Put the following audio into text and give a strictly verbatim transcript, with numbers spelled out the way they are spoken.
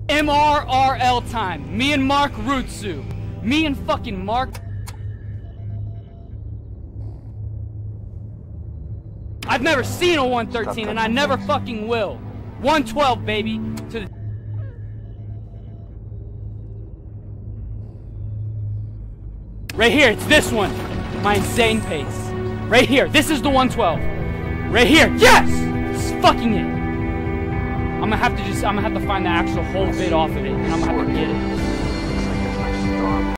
M R R L time. Me and Mark Rutsu. Me and fucking Mark. I've never seen a one thirteen and I never fucking will. one twelve, baby. To the right here, it's this one. My insane pace. Right here, this is the one twelve. Right here, yes! This is fucking it. I'm gonna have to just, I'm gonna have to find the actual whole bit off of it, and I'm gonna have to get it.